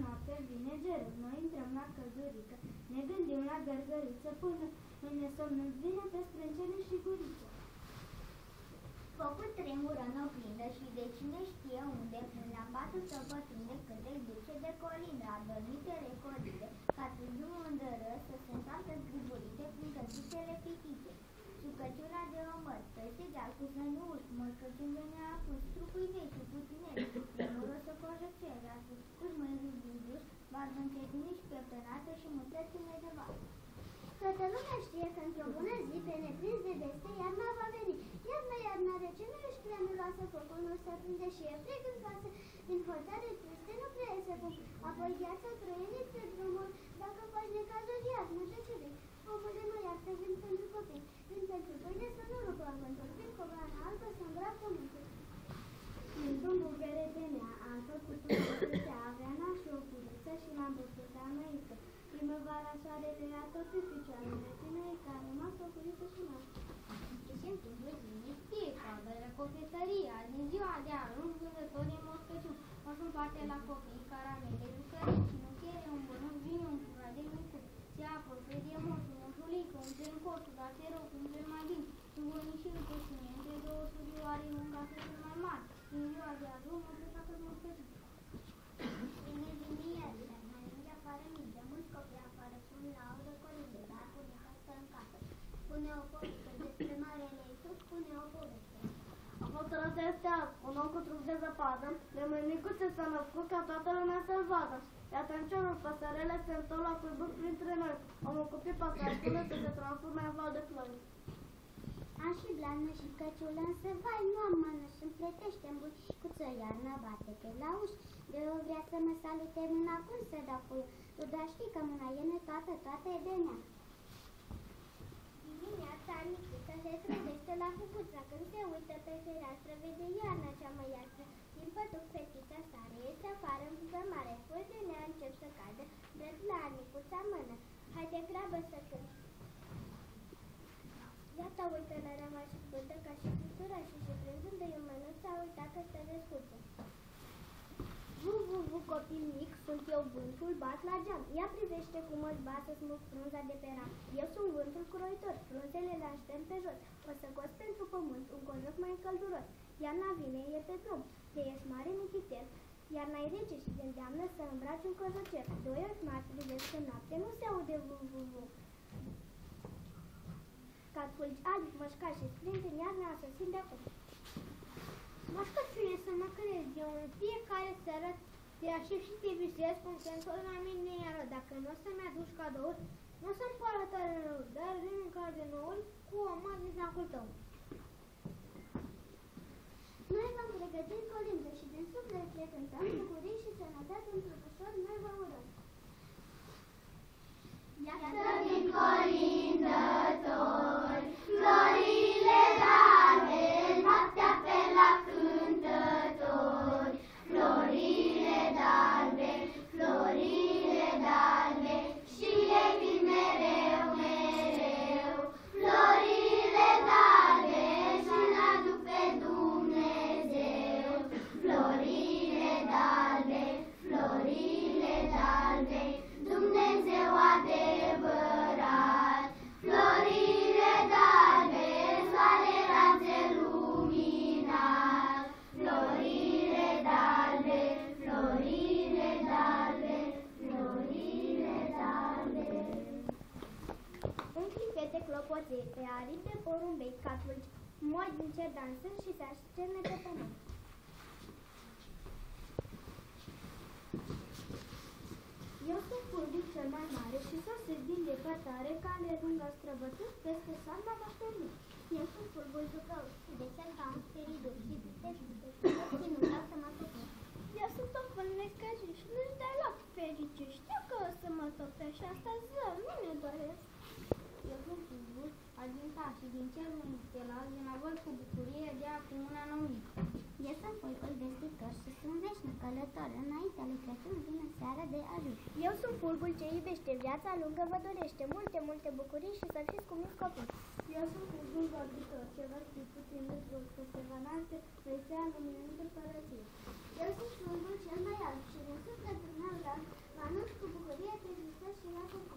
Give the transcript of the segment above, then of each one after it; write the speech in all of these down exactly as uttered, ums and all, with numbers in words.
noapte vine gerul, noi intrăm la căldurică, ne gândim la gărgăriță, până în nesomn îți vine pe sprâncene și guriță. Focul tremură în oglindă și de cine știe unde, prin la patul său pătrunde cât îi duce de colindă, adormitele colinde, ca târziul mândără să se întoarcă zgriburite prin căsuțele pitite. Jucăciuna de omăr, peste deal cu zănuși, morcăciuni venea apus, trupul vei și putineri, primură să corăcere, ascuși mări duși, barbă încetiniși, pieptănată și muțățime de val. Toată lumea știe că într-o bună zi, pe neprins de veste, iarna va veni. Iarna, iarna rece, nu ești prea miloasă, focul nu se aprinde și e frig în față. Din hotare triste nu prea iese cum. Apoi viața trăieniți pe drumul, dacă faci necazuri, iarnă, de ce vei? Omule, nu iartă, vin pentru copii, vin pentru pâine să nu rupă vântul, vin cu grana albă să îmbrac pământul. Într-un bugere de nea, am făcut un bătățea, avea na și o curiță și l-am păstut la măică. Primăvara soarele a tot pe picioarele tinei care m-a făcut și m-a. Și în timpul zilei știe caldă cofetăria, din ziua de arunc vânzătorii morcăciuni, o să împarte la copii caramele jucării și nu chere un bănuț, vine un curat de micuț, se apă, fredie moșul, moșulică, un tren coșul, dar te rog, un tren mai bine, un bunișil cu cine, între două surioare, un cafea cel mai mare, din ziua de arunc, mă pleacă morcăciuni. Vine dimineața, mai ajunge afară mici, de mulți copii afară, pun la aură colinde, dar bunica stă în casă. Pune o poveste despre marele Iisus, pune o poveste. A fost răzea este azi, un om cu trup de zăpadă, de mâinicuțe s-a născut ca toată lumea să-l vadă. Iată în cerul, păsărele se întorc la cuiburi printre noi, omul cu pipa care spune să se transforme în val de flori. Am și blană și căciulă, însă vai, nu am mână și-mi plătește-n buicuță, iarna bate pe la uși. De eu vrea să mă salute mâna, cum să dau cu eu? Tu dar știi că mâna e netoată, toată e de nea. Dimineața micuță se trezește la cucuța, când se uită pe fereastră, vede iarna cea mai iastră. Din pătuc fetița sare, iese afară în pupă mare, foi de nea încep să cadă, drept la micuța mână. Haide grabă să cânt. Iată uită la rama și pântă ca și pictura și și prânzând-i în mânuță a uitat că stă descultă. Vu, vu, vu, copil mic, sunt eu vântul, bat la geam. Ea privește cum îți bat să smulg frunza de pe ram. Eu sunt vântul croitor, frunzele le aștept pe jos. O să cos pentru pământ un cojoc mai călduros. Iarna vine, e pe drum, de ești mare michitel. Iarna-i rece și te îndeamnă să îmbraci un cozocel. Doi ochi mari privesc în noapte, nu se aude vu, vu, vu. Ca fulgi albi, mășcași și sprinteni, iarna asosin de acum. Mășcăciune, să mă crezi, eu în fiecare seară te aștept și te visez cum se întorc la mine iară. Dacă nu o să-mi aduci cadouri, nu o să-mi pară tare rău, dar vin în de nouri cu o mă din sacul tău. Noi v-am pregătit colindă și din suflet le cântăm, bucurii și sănătate într-un ușor noi vă urăm. Iată din colindători, florile darbe, noaptea pe la cântători. Florile darbe, florile darbe, și le vin mereu, mereu. Florile darbe, și-l aduc pe Dumnezeu. Florile darbe, florile darbe, Dumnezeu adevărat. Florile darbe, soare raze luminat. Florile darbe, florile darbe, florile darbe. Un clipet de clopoței pe aripi de porumbei, ca fulgi moi din cer dansând și se așterne pe pământ. Eu sunt fulgic cel mai mare și sosesc din depărtare ca alergând străbătând peste salva așternit. Eu sunt fulgul jucău și de cel ca un spiridur și de și nu vreau să mă topesc. Eu sunt o fânecă și nu-și deloc ferice. Știu că o să mă topesc și asta zău, nu ne doresc. Eu sunt fulgul argintat și din cerul stelar vin avăr cu bucurie de acum un anumit. Eu sunt fulgul vestitor și sunt veșnic călător. Înaintea lui Crăciun vine seara de ajut. Eu sunt fulgul ce iubește, viața lungă vă dorește, multe, multe bucurii și să fiți cu mici copii. Eu sunt fulgul vorbitor, ce vă știi puțin de zbor, că se va naște vestea luminând împărăție. Eu sunt fulgul cel mai alb și din sufletul meu larg vă anunț cu bucurie pe Hristos și la copii.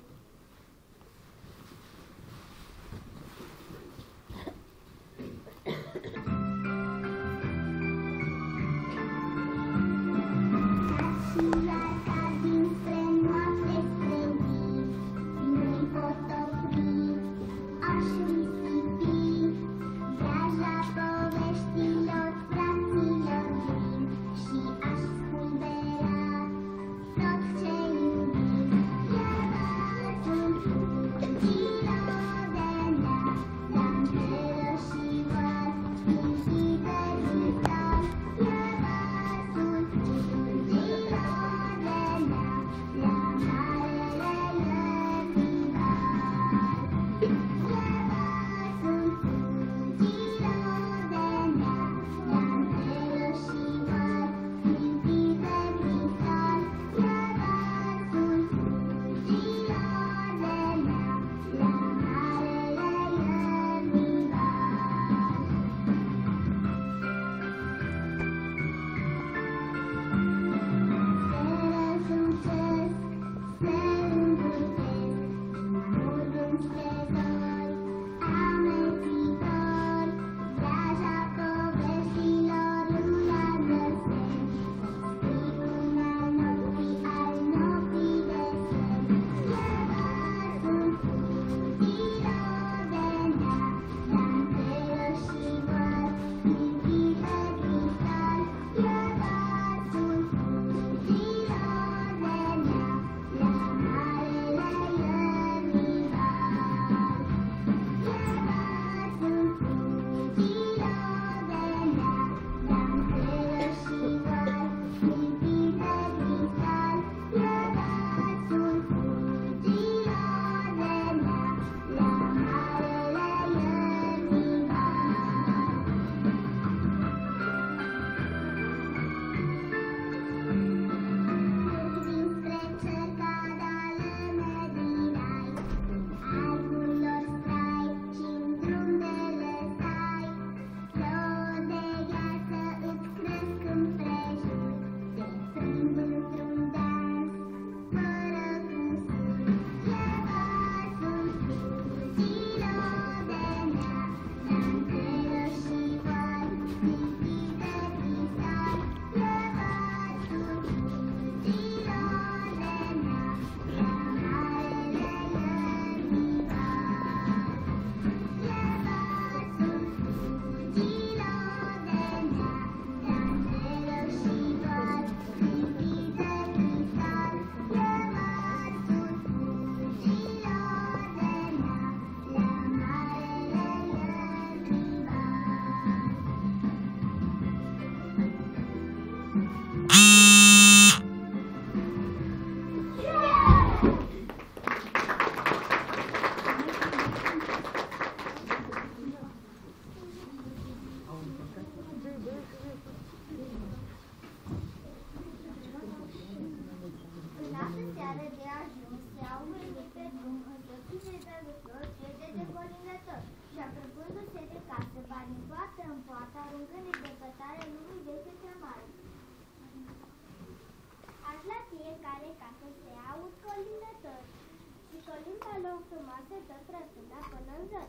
frumoase tot răsuna până în zări.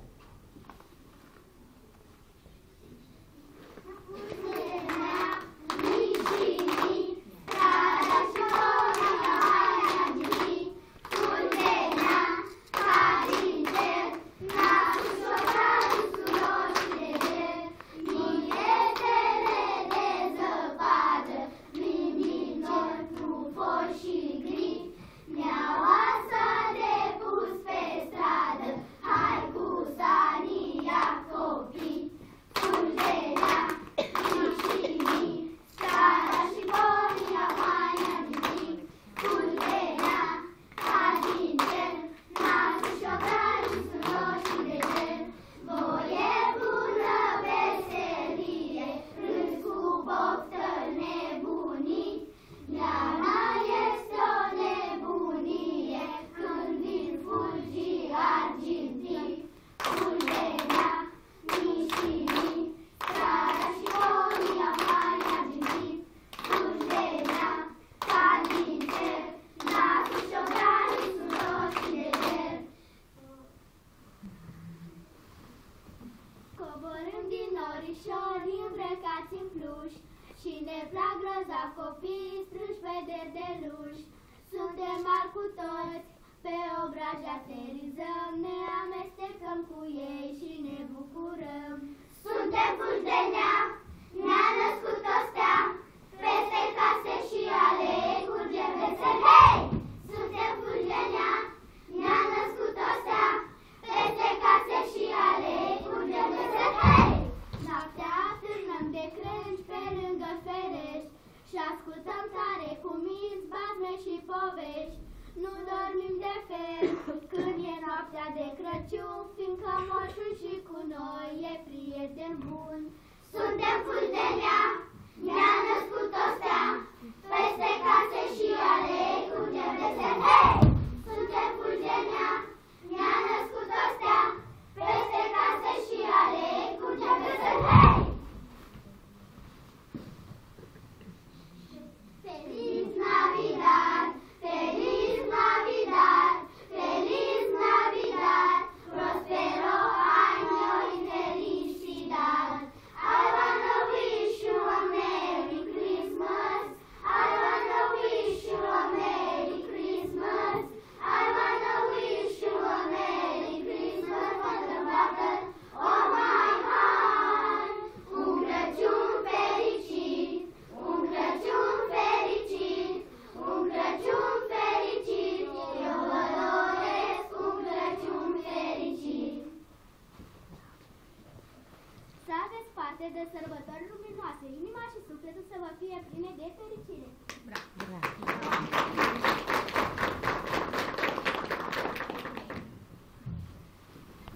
Hai cu Florișori îmbrăcați în pluș și ne plac grozav copii strânși pe derdeluși. Suntem mari cu toți, pe obraj aterizăm, ne amestecăm cu ei și ne bucurăm. Suntem Fulgenea, ne-a născut o stea, peste case și alei curgem vesel, hei! Suntem Fulgenea, ne-a născut o stea, peste case și alei curgem vesel, hei! Noaptea târnăm de crânci pe lângă ferești și ascultăm tare cu minți, basme și povești. Nu dormim de fel când e noaptea de Crăciun, fiindcă moșul și cu noi e prieten bun. Suntem Fulgenea, ne-a născut o stea, peste case și alei curgem vesel, hei! Suntem Fulgenea, ne-a născut o stea, peste case și alei curgem vesel, hei! Feliz Navidad, Feliz Navidad, Feliz Navidad, prospero año y felicidad. I wanna wish you a Merry Christmas. I wanna wish you a Merry Christmas. I wanna wish you a Merry Christmas from the bottom of my heart. Un Crăciun fericit, un Crăciun fericit, un Crăciun fericit. Eu vă doresc un Crăciun fericit. Să aveți parte de sărbători luminoase, inima și sufletul să vă fie pline de fericire. Bravo!